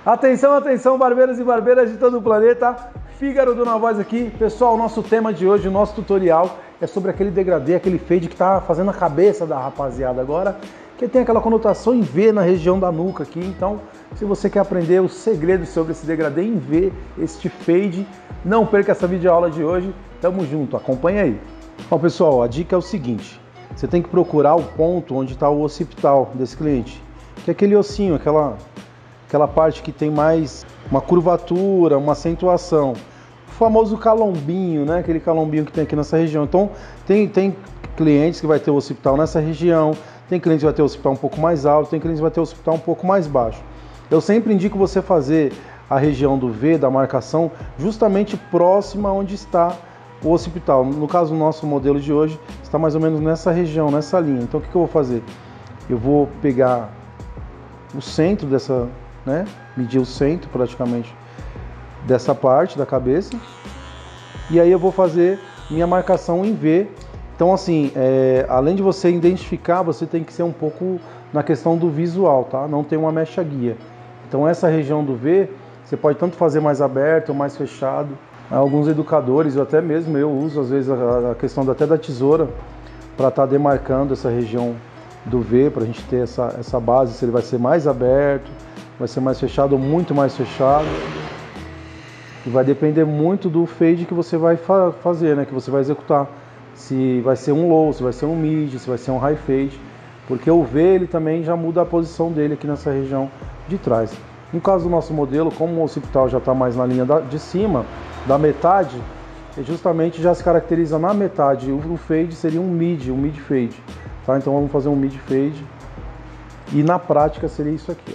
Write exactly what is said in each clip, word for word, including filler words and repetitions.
Atenção, atenção, barbeiros e barbeiras de todo o planeta. Fígaro do Navoz aqui. Pessoal, o nosso tema de hoje, o nosso tutorial é sobre aquele degradê, aquele fade que tá fazendo a cabeça da rapaziada agora, que tem aquela conotação em V na região da nuca aqui. Então, se você quer aprender os segredos sobre esse degradê em V, este fade, não perca essa videoaula de hoje. Tamo junto, acompanha aí. Bom, pessoal, a dica é o seguinte: você tem que procurar o ponto onde está o occipital desse cliente, que é aquele ossinho, aquela aquela parte que tem mais uma curvatura, uma acentuação, o famoso calombinho, né? Aquele calombinho que tem aqui nessa região. Então tem, tem clientes que vai ter o occipital nessa região, tem clientes que vai ter o occipital um pouco mais alto, tem clientes que vai ter o occipital um pouco mais baixo. Eu sempre indico você fazer a região do V, da marcação, justamente próxima onde está o occipital. No caso do nosso modelo de hoje, está mais ou menos nessa região, nessa linha. Então o que, que eu vou fazer? Eu vou pegar o centro dessa, né, medir o centro praticamente dessa parte da cabeça, e aí eu vou fazer minha marcação em V. Então assim, é, além de você identificar, você tem que ser um pouco na questão do visual, tá? Não tem uma mecha guia. Então essa região do V, você pode tanto fazer mais aberto ou mais fechado. Alguns educadores, ou até mesmo eu uso às vezes a, a questão até da tesoura para estar tá demarcando essa região do V, para a gente ter essa, essa base, se ele vai ser mais aberto, vai ser mais fechado ou muito mais fechado. E vai depender muito do fade que você vai fa fazer, né? Que você vai executar. Se vai ser um low, se vai ser um mid, se vai ser um high fade. Porque o V ele também já muda a posição dele aqui nessa região de trás. No caso do nosso modelo, como o occipital já está mais na linha da, de cima, da metade, ele justamente já se caracteriza na metade. O, o fade seria um mid, um mid fade. Tá? Então vamos fazer um mid fade. E na prática seria isso aqui.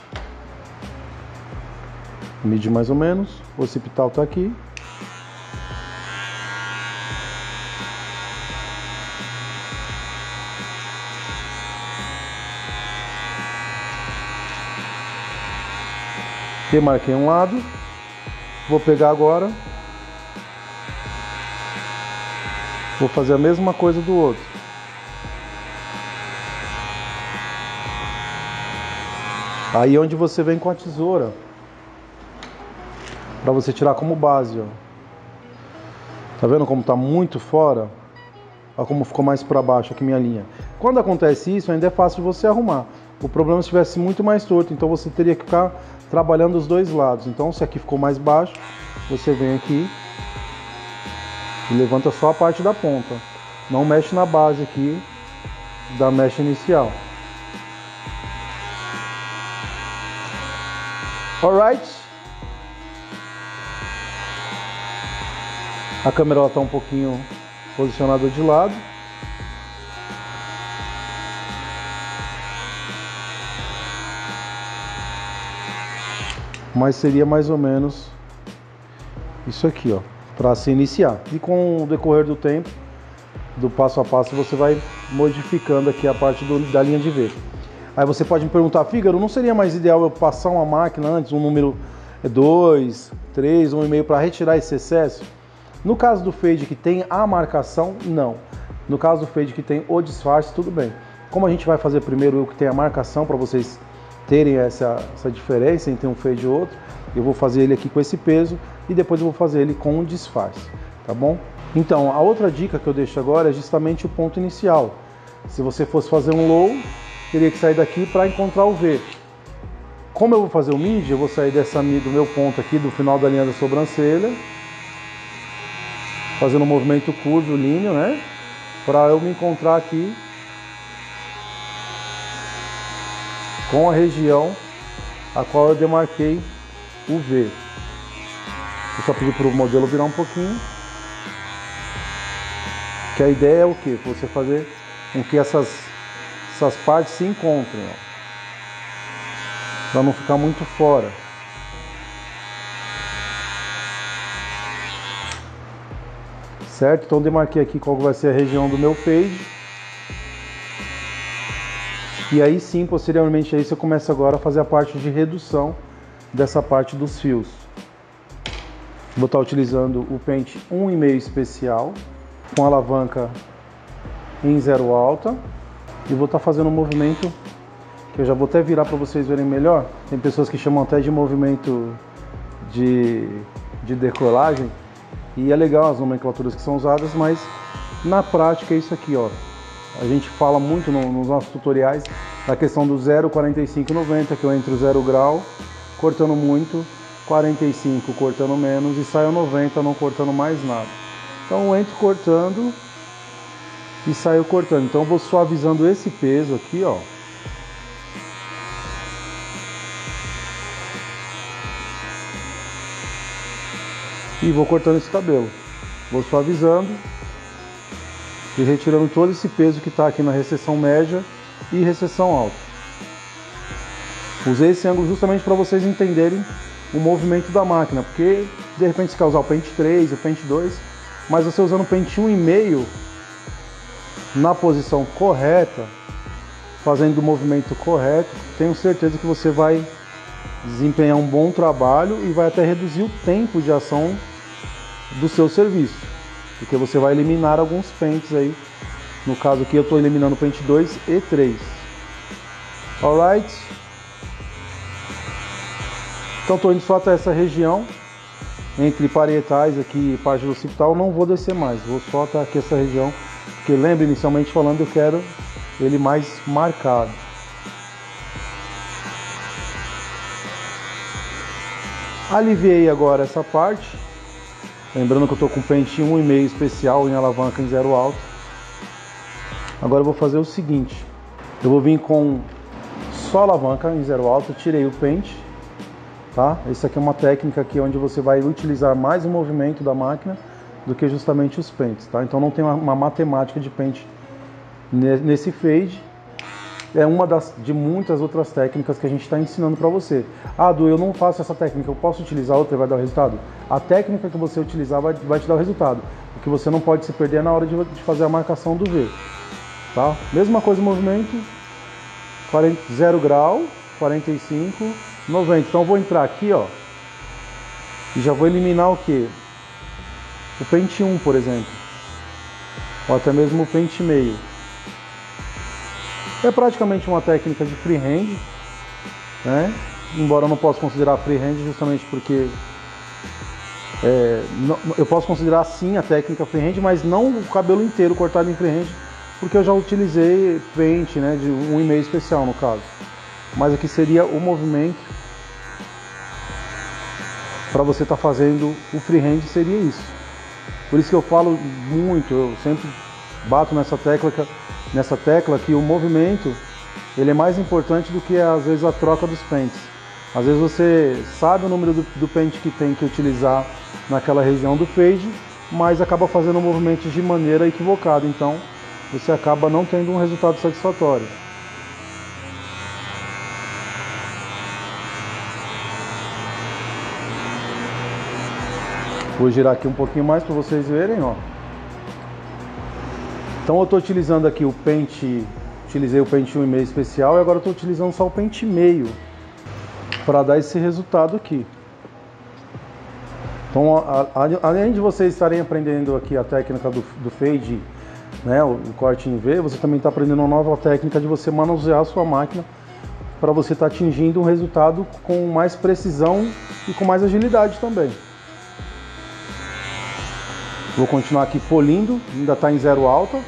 Mid mais ou menos, o occipital está aqui. Demarquei um lado, vou pegar agora, vou fazer a mesma coisa do outro. Aí onde você vem com a tesoura, para você tirar como base, ó. Tá vendo como tá muito fora? Olha como ficou mais para baixo aqui minha linha. Quando acontece isso, ainda é fácil de você arrumar. O problema é se estivesse muito mais torto, então você teria que ficar trabalhando os dois lados. Então se aqui ficou mais baixo, você vem aqui e levanta só a parte da ponta. Não mexe na base aqui da mecha inicial. Alright? A câmera está um pouquinho posicionada de lado. Mas seria mais ou menos isso aqui, ó, para se iniciar. E com o decorrer do tempo, do passo a passo, você vai modificando aqui a parte do, da linha de V. Aí você pode me perguntar: Fígaro, não seria mais ideal eu passar uma máquina antes, um número dois, três, um e meio para retirar esse excesso? No caso do fade que tem a marcação, não. No caso do fade que tem o disfarce, tudo bem. Como a gente vai fazer primeiro o que tem a marcação, para vocês terem essa, essa diferença entre um fade e outro, eu vou fazer ele aqui com esse peso e depois eu vou fazer ele com um disfarce, tá bom? Então, a outra dica que eu deixo agora é justamente o ponto inicial. Se você fosse fazer um low, teria que sair daqui para encontrar o V. Como eu vou fazer o mid, eu vou sair dessa, do meu ponto aqui, do final da linha da sobrancelha, fazendo um movimento curvilíneo, né? Para eu me encontrar aqui com a região a qual eu demarquei o V. Eu só pedi para o modelo virar um pouquinho. Que a ideia é o que? Você fazer com que essas, essas partes se encontrem, para não ficar muito fora. Certo? Então demarquei aqui qual vai ser a região do meu fade. E aí sim, posteriormente a isso, eu começo agora a fazer a parte de redução dessa parte dos fios. Vou estar utilizando o pente um e meio especial, com alavanca em zero alta. E vou estar fazendo um movimento que eu já vou até virar para vocês verem melhor. Tem pessoas que chamam até de movimento de, de decolagem, e é legal as nomenclaturas que são usadas, mas na prática é isso aqui, ó. A gente fala muito no, nos nossos tutoriais da questão do zero, quarenta e cinco, noventa, que eu entro zero grau, cortando muito, quarenta e cinco cortando menos e saio noventa não cortando mais nada. Então eu entro cortando e saio cortando. Então eu vou suavizando esse peso aqui, ó. E vou cortando esse cabelo. Vou suavizando e retirando todo esse peso que está aqui na recessão média e recessão alta. Usei esse ângulo justamente para vocês entenderem o movimento da máquina, porque de repente você quer usar o pente três, o pente dois, mas você usando o pente um e meio na posição correta, fazendo o movimento correto, tenho certeza que você vai desempenhar um bom trabalho e vai até reduzir o tempo de ação do seu serviço, porque você vai eliminar alguns pentes aí. No caso aqui eu estou eliminando o pente dois e três. Alright? Então estou indo só até essa região, entre parietais aqui e parte do occipital, não vou descer mais, vou só até aqui essa região, porque lembra, inicialmente falando, eu quero ele mais marcado. Aliviei agora essa parte, lembrando que eu estou com pente um e meio especial em alavanca em zero alto. Agora eu vou fazer o seguinte, eu vou vir com só alavanca em zero alto, tirei o pente, tá? Essa aqui é uma técnica aqui onde você vai utilizar mais o movimento da máquina do que justamente os pentes, tá? Então não tem uma, uma matemática de pente nesse fade. É uma das, de muitas outras técnicas que a gente está ensinando para você. Ah, Du, eu não faço essa técnica, eu posso utilizar outra e vai dar o resultado? A técnica que você utilizar vai, vai te dar o resultado. O que você não pode se perder é na hora de, de fazer a marcação do V. Tá? Mesma coisa o movimento, quarenta, zero grau, quarenta e cinco, noventa. Então eu vou entrar aqui, ó, e já vou eliminar o que? O pente um, por exemplo. Ou até mesmo o pente meio. É praticamente uma técnica de freehand, né? Embora eu não possa considerar freehand justamente porque é, não, eu posso considerar sim a técnica freehand, mas não o cabelo inteiro cortado em freehand, porque eu já utilizei pente, né, de um e meio especial no caso. Mas aqui seria o movimento para você estar tá fazendo o freehand, seria isso. Por isso que eu falo muito, eu sempre bato nessa tecla nessa tecla que o movimento ele é mais importante do que às vezes a troca dos pentes. Às vezes você sabe o número do, do pente que tem que utilizar naquela região do fade, mas acaba fazendo movimentos de maneira equivocada, então você acaba não tendo um resultado satisfatório. Vou girar aqui um pouquinho mais para vocês verem, ó. Então eu estou utilizando aqui o pente, utilizei o pente um e meio especial e agora estou utilizando só o pente meio para dar esse resultado aqui. Então, a, a, além de vocês estarem aprendendo aqui a técnica do, do fade, né, o, o corte em V, você também está aprendendo uma nova técnica de você manusear a sua máquina para você estar tá atingindo um resultado com mais precisão e com mais agilidade também. Vou continuar aqui polindo, ainda está em zero alta.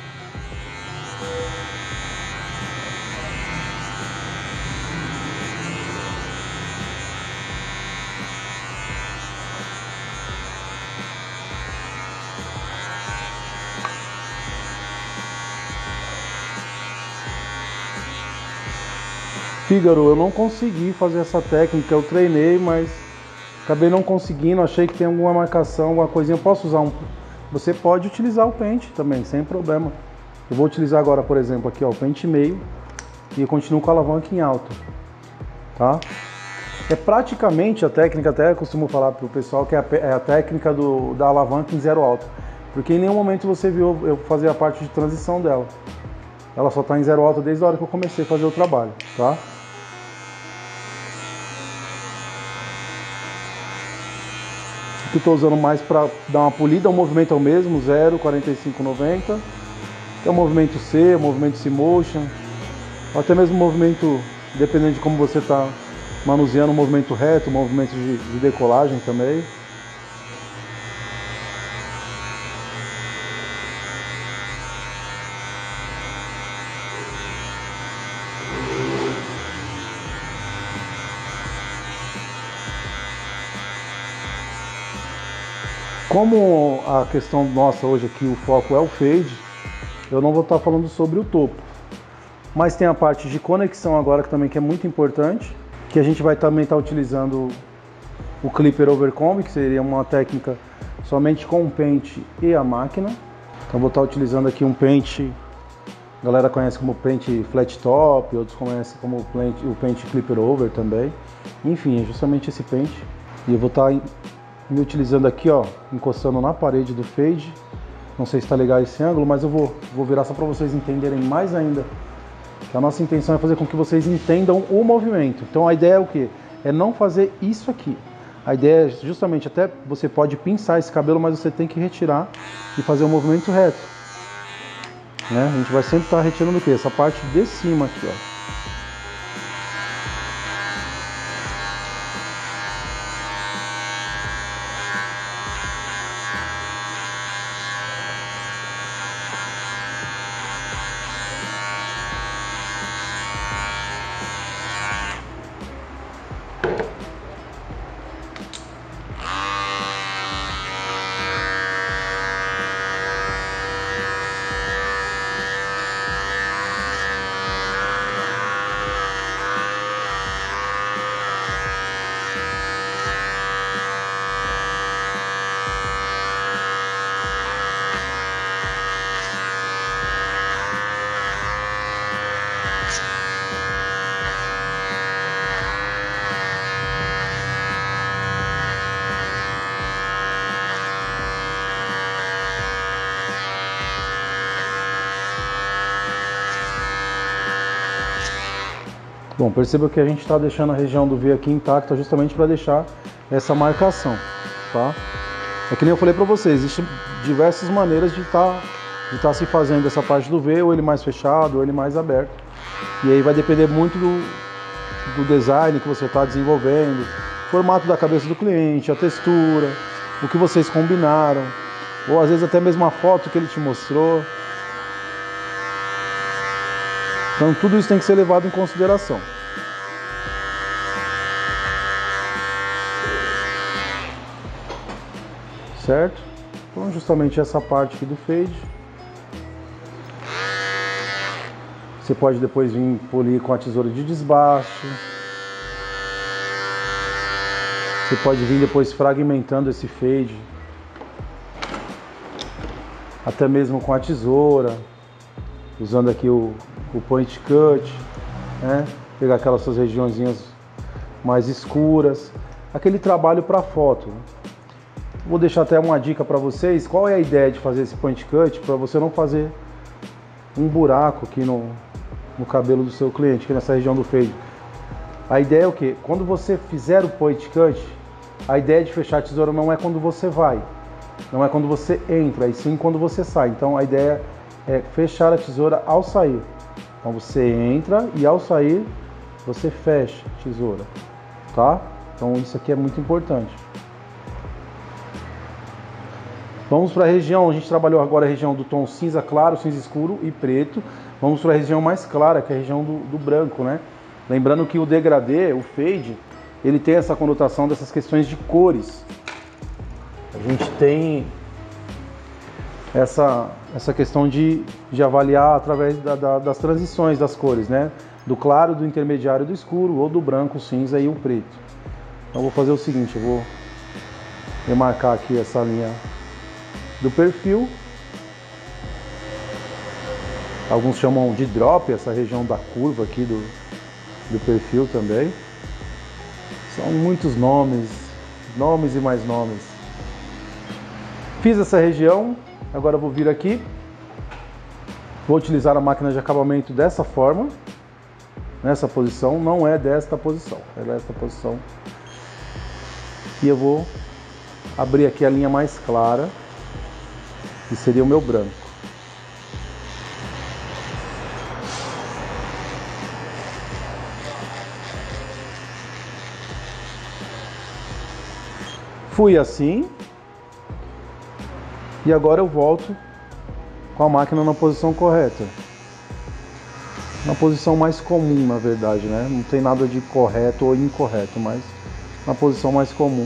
Fígaro, eu não consegui fazer essa técnica, eu treinei, mas acabei não conseguindo, achei que tem alguma marcação, alguma coisinha. Eu posso usar um... Você pode utilizar o pente também, sem problema. Eu vou utilizar agora, por exemplo, aqui ó, o pente meio e eu continuo com a alavanca em alta, tá? É praticamente a técnica, até eu costumo falar para o pessoal que é a, é a técnica do, da alavanca em zero alta, porque em nenhum momento você viu eu fazer a parte de transição dela. Ela só está em zero alta desde a hora que eu comecei a fazer o trabalho, tá? Que estou usando mais para dar uma polida, o movimento é o mesmo, zero, quarenta e cinco, noventa, que é o movimento C, o movimento C-Motion, ou até mesmo movimento, dependendo de como você está manuseando, um movimento reto, um movimento de, de decolagem também. Como a questão nossa hoje aqui, o foco é o fade, eu não vou estar falando sobre o topo. Mas tem a parte de conexão agora que também que é muito importante, que a gente vai também estar utilizando o Clipper Overcomb, que seria uma técnica somente com o pente e a máquina. Então vou estar utilizando aqui um pente, a galera conhece como pente flat top, outros conhecem como o pente, o pente Clipper Over também. Enfim, é justamente esse pente. E eu vou estar me utilizando aqui, ó, encostando na parede do fade. Não sei se está legal esse ângulo, mas eu vou, vou virar só para vocês entenderem mais ainda. Que a nossa intenção é fazer com que vocês entendam o movimento. Então a ideia é o quê? É não fazer isso aqui. A ideia é justamente, até você pode pinçar esse cabelo, mas você tem que retirar e fazer o movimento reto. Né? A gente vai sempre estar retirando o quê? Essa parte de cima aqui, ó. Bom, perceba que a gente está deixando a região do V aqui intacta justamente para deixar essa marcação, tá? É que nem eu falei para vocês, existem diversas maneiras de estar de tá se fazendo essa parte do V, ou ele mais fechado, ou ele mais aberto. E aí vai depender muito do, do design que você está desenvolvendo, formato da cabeça do cliente, a textura, o que vocês combinaram, ou às vezes até mesmo a foto que ele te mostrou. Então tudo isso tem que ser levado em consideração. Certo? Então justamente essa parte aqui do fade. Você pode depois vir polir com a tesoura de desbaste. Você pode vir depois fragmentando esse fade. Até mesmo com a tesoura. Usando aqui o, o point cut, né? Pegar aquelas suas regiõezinhas mais escuras, aquele trabalho para foto. Vou deixar até uma dica para vocês. Qual é a ideia de fazer esse point cut? Para você não fazer um buraco aqui no, no cabelo do seu cliente, aqui nessa região do fade. A ideia é o que? Quando você fizer o point cut, a ideia de fechar a tesoura não é quando você vai, não é quando você entra, e sim quando você sai. Então a ideia é fechar a tesoura ao sair. Então você entra e ao sair você fecha a tesoura, tá? Então isso aqui é muito importante. Vamos para a região, a gente trabalhou agora a região do tom cinza claro, cinza escuro e preto. Vamos para a região mais clara, que é a região do, do branco, né? Lembrando que o degradê, o fade, ele tem essa conotação dessas questões de cores. A gente tem essa, essa questão de, de avaliar através da, da, das transições das cores, né? Do claro, do intermediário, do escuro, ou do branco, o cinza e o preto. Então eu vou fazer o seguinte, eu vou remarcar aqui essa linha do perfil. Alguns chamam de drop, essa região da curva aqui do, do perfil também. São muitos nomes, nomes e mais nomes. Fiz essa região, agora eu vou vir aqui. Vou utilizar a máquina de acabamento dessa forma, nessa posição, não é desta posição, é desta posição. E eu vou abrir aqui a linha mais clara, que seria o meu branco. Fui assim. E agora eu volto com a máquina na posição correta. Na posição mais comum, na verdade, né? Não tem nada de correto ou incorreto, mas na posição mais comum.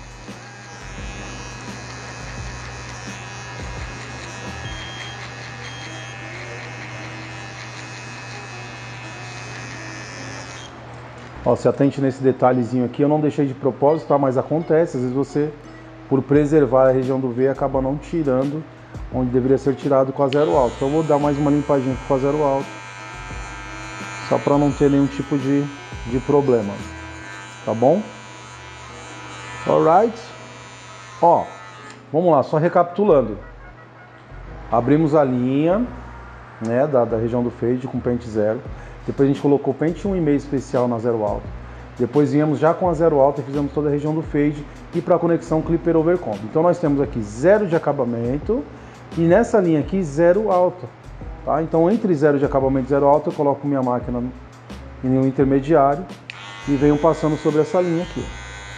Ó, se atente nesse detalhezinho aqui, eu não deixei de propósito, tá? Mas acontece, às vezes você, por preservar a região do V, acaba não tirando onde deveria ser tirado com a zero alto. Então eu vou dar mais uma limpadinha com a zero alto, só para não ter nenhum tipo de, de problema, tá bom? Alright? Ó, vamos lá, só recapitulando. Abrimos a linha, né, da, da região do fade com pente zero. Depois a gente colocou pente um e meio especial na zero alto. Depois viemos já com a zero alta e fizemos toda a região do fade e para a conexão clipper overcomb. Então nós temos aqui zero de acabamento e nessa linha aqui zero alta. Tá? Então entre zero de acabamento e zero alta eu coloco minha máquina em um intermediário e venho passando sobre essa linha aqui.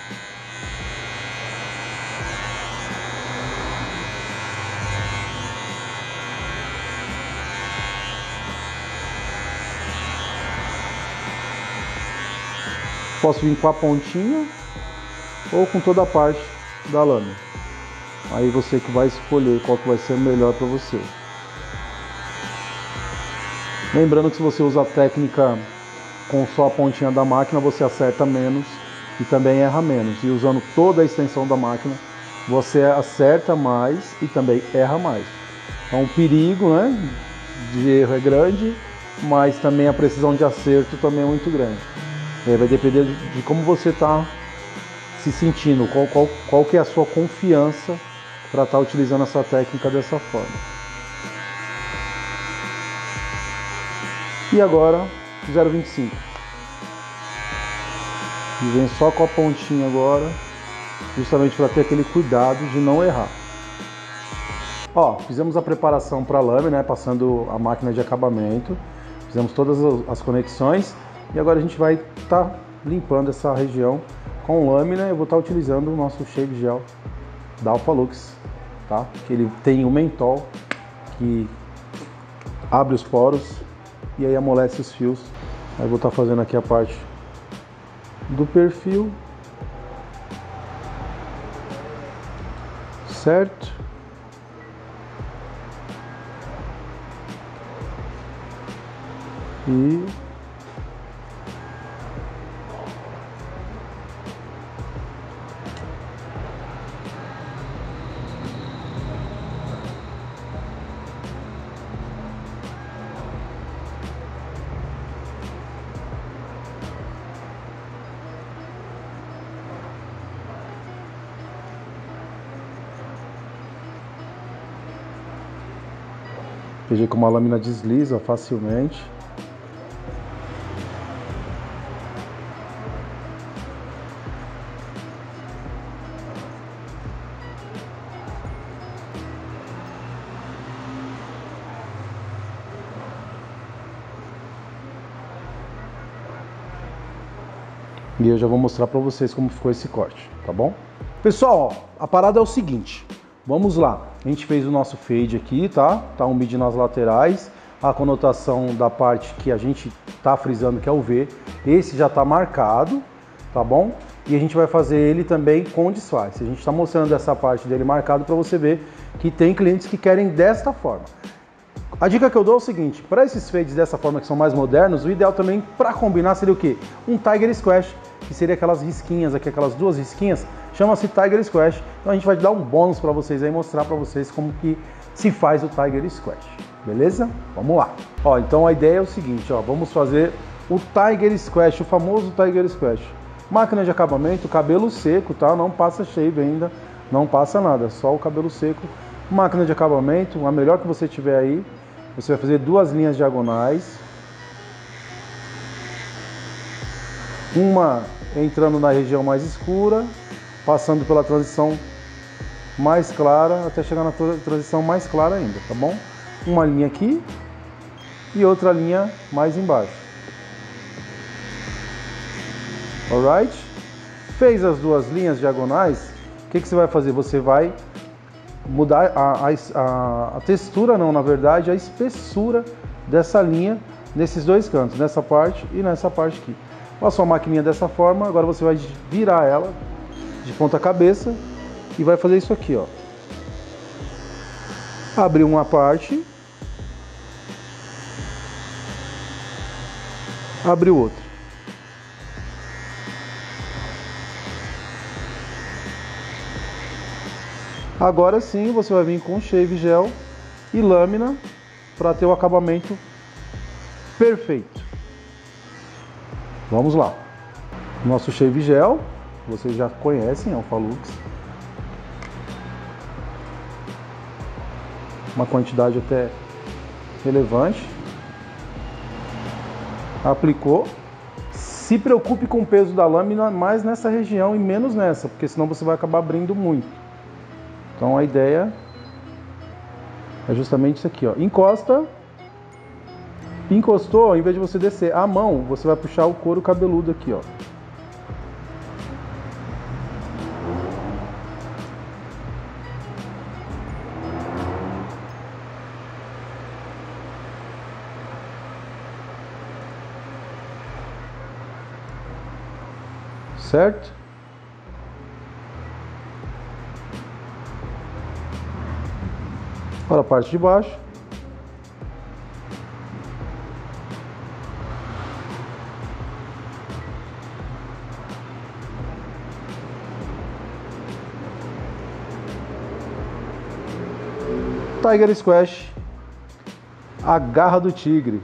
Posso vir com a pontinha ou com toda a parte da lâmina. Aí você que vai escolher qual que vai ser melhor para você. Lembrando que se você usa a técnica com só a pontinha da máquina, você acerta menos e também erra menos. E usando toda a extensão da máquina, você acerta mais e também erra mais. Então o perigo, né, de erro é grande, mas também a precisão de acerto também é muito grande. Vai depender de como você está se sentindo, qual, qual, qual que é a sua confiança para estar utilizando essa técnica dessa forma. E agora, zero vinte e cinco. E vem só com a pontinha agora, justamente para ter aquele cuidado de não errar. Ó, fizemos a preparação para a lâmina, né, passando a máquina de acabamento, fizemos todas as conexões. E agora a gente vai estar tá limpando essa região com lâmina. Eu vou estar tá utilizando o nosso Shave Gel da Alphalux, tá? Que ele tem o mentol que abre os poros e aí amolece os fios. Aí eu vou estar tá fazendo aqui a parte do perfil, certo? E veja como a lâmina desliza facilmente. E eu já vou mostrar para vocês como ficou esse corte, tá bom? Pessoal, ó, a parada é o seguinte. Vamos lá, a gente fez o nosso fade aqui, tá? Tá um mid nas laterais, a conotação da parte que a gente tá frisando que é o V, esse já tá marcado, tá bom? E a gente vai fazer ele também com disfarce. A gente tá mostrando essa parte dele marcado para você ver que tem clientes que querem desta forma. A dica que eu dou é o seguinte, para esses fades dessa forma que são mais modernos, o ideal também para combinar seria o quê? Um Tiger Squash, que seria aquelas risquinhas aqui, aquelas duas risquinhas, chama-se Tiger Squash. Então a gente vai dar um bônus para vocês aí, mostrar para vocês como que se faz o Tiger Squash, beleza? Vamos lá. Ó, então a ideia é o seguinte, ó, vamos fazer o Tiger Squash, o famoso Tiger Squash. Máquina de acabamento, cabelo seco, tá? Não passa shave ainda, não passa nada, só o cabelo seco. Máquina de acabamento, a melhor que você tiver aí. Você vai fazer duas linhas diagonais, uma entrando na região mais escura, passando pela transição mais clara, até chegar na transição mais clara ainda, tá bom? Uma linha aqui e outra linha mais embaixo. Alright? Fez as duas linhas diagonais, o que, que você vai fazer? Você vai mudar a, a, a textura, não, na verdade, a espessura dessa linha nesses dois cantos, nessa parte e nessa parte aqui. Passou a maquininha dessa forma, agora você vai virar ela de ponta cabeça e vai fazer isso aqui, ó. Abrir uma parte, abrir outra. Agora sim você vai vir com shave gel e lâmina para ter o acabamento perfeito. Vamos lá. Nosso shave gel, vocês já conhecem, é o Falux. Uma quantidade até relevante. Aplicou. Se preocupe com o peso da lâmina mais nessa região e menos nessa, porque senão você vai acabar abrindo muito. Então a ideia é justamente isso aqui, ó. Encosta. Encostou, ao invés de você descer a mão, você vai puxar o couro cabeludo aqui, ó. Certo? Agora a parte de baixo. Tiger Squash, a garra do tigre.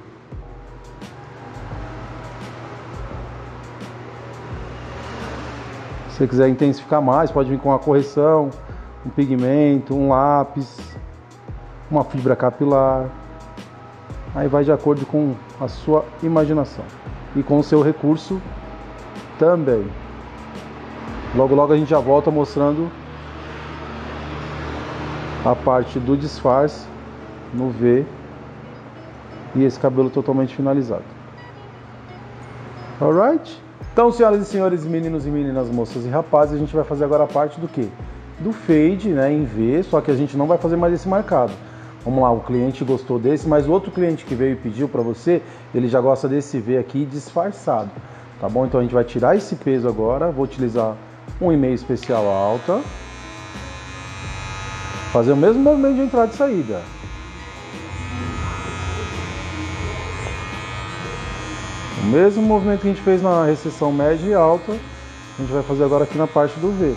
Se você quiser intensificar mais, pode vir com uma correção, um pigmento, um lápis, uma fibra capilar. Aí vai de acordo com a sua imaginação e com o seu recurso também. Logo logo a gente já volta mostrando a parte do disfarce no V e esse cabelo totalmente finalizado. Alright? Então, senhoras e senhores, meninos e meninas, moças e rapazes, a gente vai fazer agora a parte do quê? Do fade, né, em V, só que a gente não vai fazer mais esse marcado. Vamos lá, o cliente gostou desse, mas o outro cliente que veio e pediu para você, ele já gosta desse V aqui disfarçado, tá bom? Então a gente vai tirar esse peso agora, vou utilizar um e meio especial alta, fazer o mesmo movimento de entrada e saída. O mesmo movimento que a gente fez na recessão média e alta, a gente vai fazer agora aqui na parte do V.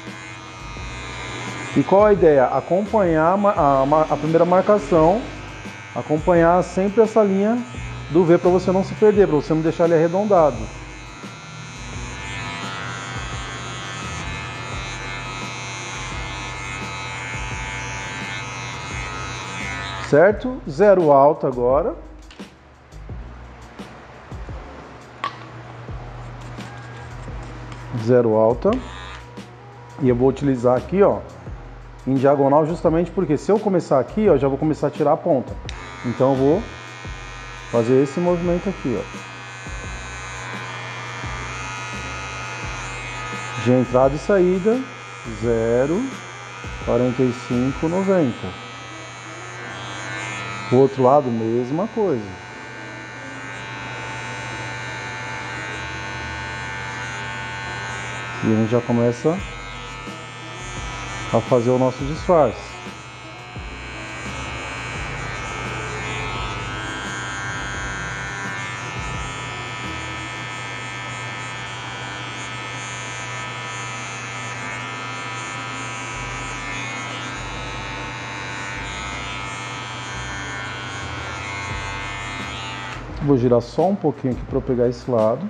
E qual a ideia? Acompanhar a, a, a primeira marcação, acompanhar sempre essa linha do V para você não se perder, para você não deixar ele arredondado. Certo? Zero alta agora. Zero alta. E eu vou utilizar aqui, ó, em diagonal, justamente porque se eu começar aqui, ó, já vou começar a tirar a ponta. Então eu vou fazer esse movimento aqui, ó, de entrada e saída. Zero, quarenta e cinco, noventa. O outro lado, mesma coisa. E a gente já começa a fazer o nosso disfarce. Vou girar só um pouquinho aqui para eu pegar esse lado.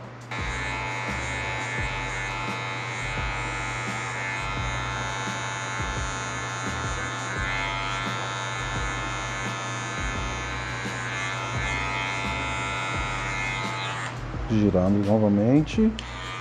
Girando novamente.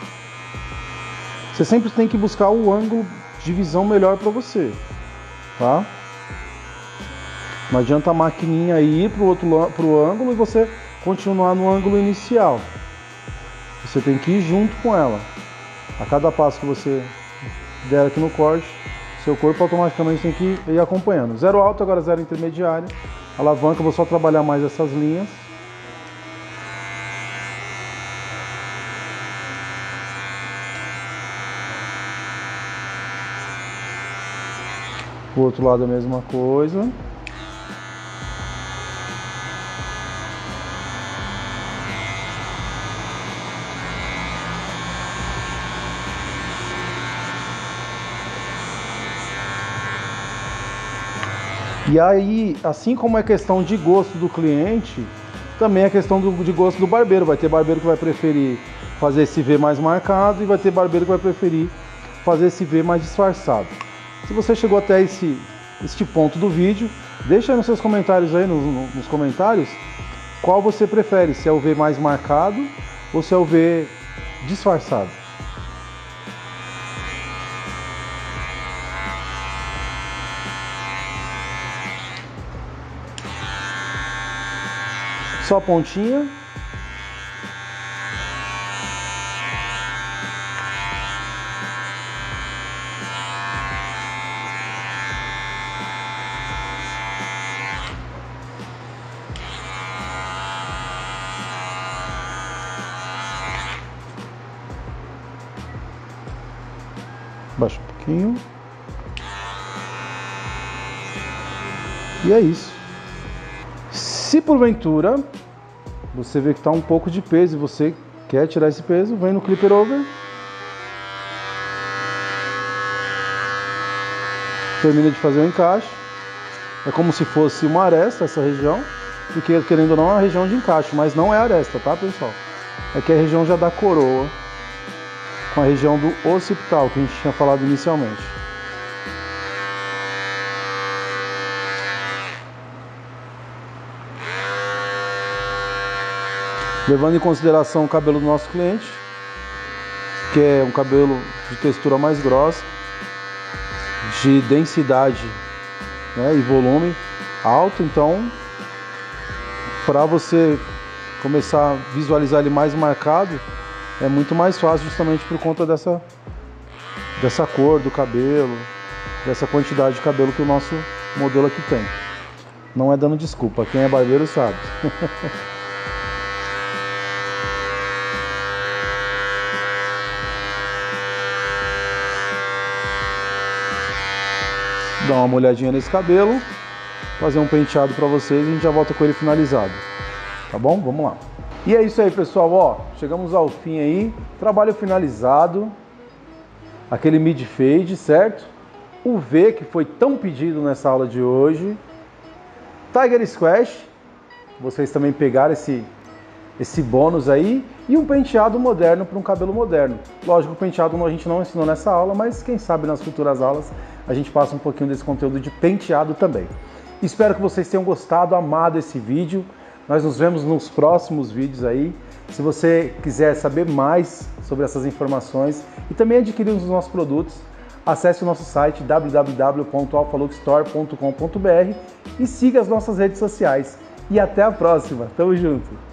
Você sempre tem que buscar o ângulo de visão melhor para você, tá? Não adianta a maquininha ir para o outro pro ângulo e você continuar no ângulo inicial. Você tem que ir junto com ela. A cada passo que você der aqui no corte, seu corpo automaticamente tem que ir acompanhando. Zero alto, agora zero intermediário. Alavanca, vou só trabalhar mais essas linhas. O outro lado a mesma coisa. E aí, assim como é questão de gosto do cliente, também é questão do, de gosto do barbeiro. Vai ter barbeiro que vai preferir fazer esse V mais marcado e vai ter barbeiro que vai preferir fazer esse V mais disfarçado. Se você chegou até esse, este ponto do vídeo, deixa aí nos seus comentários aí, nos, nos comentários, qual você prefere, se é o V mais marcado ou se é o V disfarçado. Só a pontinha. Baixa um pouquinho. E é isso. Se porventura você vê que está um pouco de peso e você quer tirar esse peso, vem no clipper over. Termina de fazer o encaixe. É como se fosse uma aresta essa região, porque querendo ou não é uma região de encaixe, mas não é aresta, tá, pessoal? É que é a região já da coroa, com a região do occipital que a gente tinha falado inicialmente. Levando em consideração o cabelo do nosso cliente, que é um cabelo de textura mais grossa, de densidade, né, e volume alto, então para você começar a visualizar ele mais marcado, é muito mais fácil justamente por conta dessa, dessa cor do cabelo, dessa quantidade de cabelo que o nosso modelo aqui tem. Não é dando desculpa, quem é barbeiro sabe. Dar uma molhadinha nesse cabelo, fazer um penteado para vocês e a gente já volta com ele finalizado, tá bom? Vamos lá. E é isso aí, pessoal, ó, chegamos ao fim aí, trabalho finalizado, aquele mid fade, certo? O V que foi tão pedido nessa aula de hoje, Tiger Squash, vocês também pegaram esse, esse bônus aí, e um penteado moderno para um cabelo moderno. Lógico, o penteado a gente não ensinou nessa aula, mas quem sabe nas futuras aulas a gente passa um pouquinho desse conteúdo de penteado também. Espero que vocês tenham gostado, amado esse vídeo. Nós nos vemos nos próximos vídeos aí. Se você quiser saber mais sobre essas informações e também adquirir os nossos produtos, acesse o nosso site w w w ponto alfa lux store ponto com ponto b r e siga as nossas redes sociais. E até a próxima. Tamo junto!